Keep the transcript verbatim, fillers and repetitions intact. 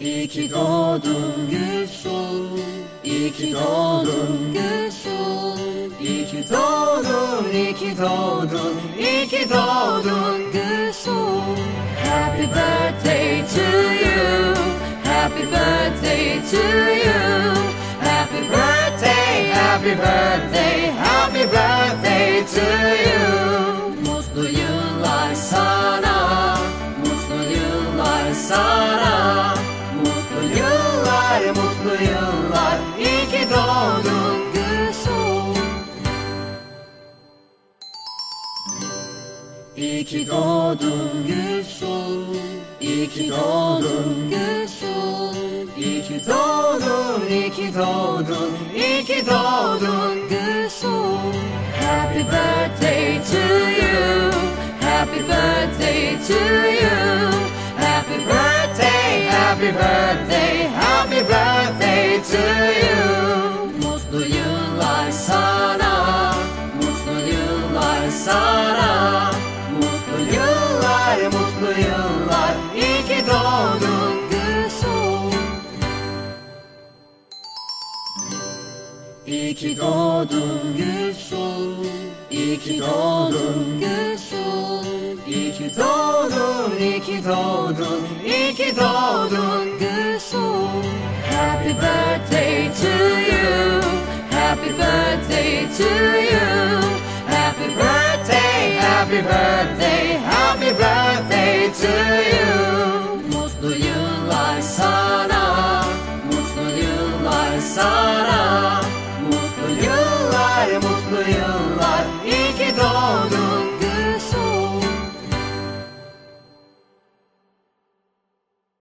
İyi ki doğdun Gülsün, iyi ki doğdun Gülsün. İyi ki doğdun, iyi ki doğdun, iyi ki doğdun Gülsün. Happy birthday to you, happy birthday to you. Happy birthday, happy birthday, happy birthday to you. Mutlu yıllar sana, mutlu yıllar sana. Mutlu yıllar, mutlu yıllar, iyi ki doğdun Gülsün. İyi ki doğdun Gülsün, iyi ki doğdun Gülsün. İyi ki doğdun, iyi ki doğdun, iyi ki doğdun Gülsün. Happy birthday to you, happy birthday to you. Happy birthday, happy birthday, happy birthday to you. Mutlu yıllar sana, mutlu yıllar sana. Mutlu yıllar, mutlu yıllar, iyi ki doğdun Gülsün. İyi ki doğdun Gülsün, iyi ki doğdun Gülsün. İyi ki doğdun, iyi ki doğdun, iyi ki doğdun Gülsün. Happy birthday to you, happy birthday to you. Happy birthday, happy birthday, happy birthday to you.